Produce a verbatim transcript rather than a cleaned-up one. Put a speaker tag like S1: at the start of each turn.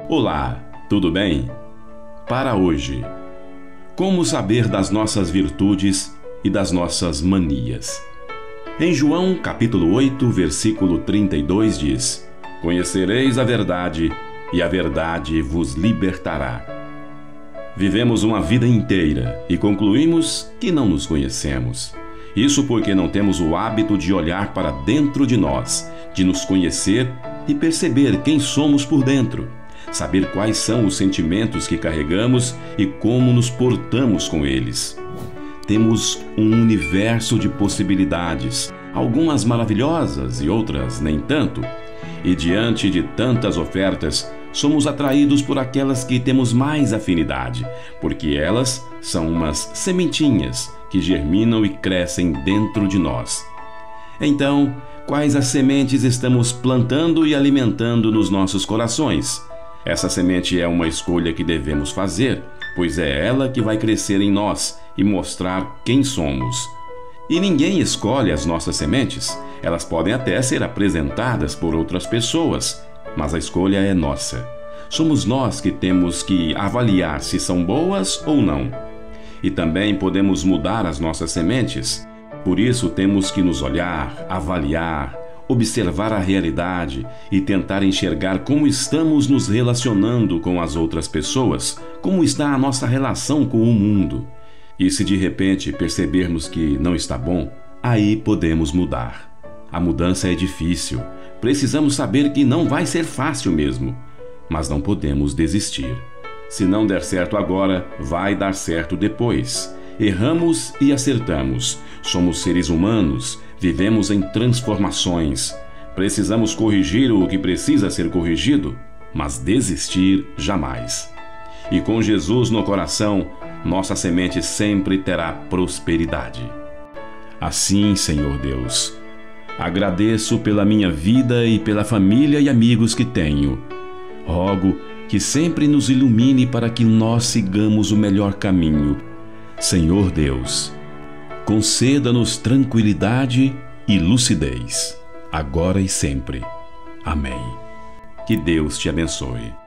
S1: Olá, tudo bem? Para hoje, como saber das nossas virtudes e das nossas manias? Em João capítulo oito, versículo trinta e dois diz: Conhecereis a verdade, e a verdade vos libertará. Vivemos uma vida inteira e concluímos que não nos conhecemos. Isso porque não temos o hábito de olhar para dentro de nós, de nos conhecer e perceber quem somos por dentro, saber quais são os sentimentos que carregamos e como nos portamos com eles. Temos um universo de possibilidades, algumas maravilhosas e outras nem tanto. E diante de tantas ofertas, somos atraídos por aquelas que temos mais afinidade, porque elas são umas sementinhas que germinam e crescem dentro de nós. Então, quais as sementes estamos plantando e alimentando nos nossos corações? Essa semente é uma escolha que devemos fazer, pois é ela que vai crescer em nós e mostrar quem somos. E ninguém escolhe as nossas sementes. Elas podem até ser apresentadas por outras pessoas, mas a escolha é nossa. Somos nós que temos que avaliar se são boas ou não. E também podemos mudar as nossas sementes. Por isso temos que nos olhar, avaliar, observar a realidade e tentar enxergar como estamos nos relacionando com as outras pessoas, como está a nossa relação com o mundo. E se de repente percebermos que não está bom, aí podemos mudar. A mudança é difícil, precisamos saber que não vai ser fácil mesmo, mas não podemos desistir. Se não der certo agora, vai dar certo depois. Erramos e acertamos. Somos seres humanos, vivemos em transformações. Precisamos corrigir o que precisa ser corrigido, mas desistir jamais. E com Jesus no coração, nossa semente sempre terá prosperidade. Assim, Senhor Deus, agradeço pela minha vida e pela família e amigos que tenho. Rogo que sempre nos ilumine para que nós sigamos o melhor caminho. Senhor Deus, conceda-nos tranquilidade e lucidez, agora e sempre. Amém. Que Deus te abençoe.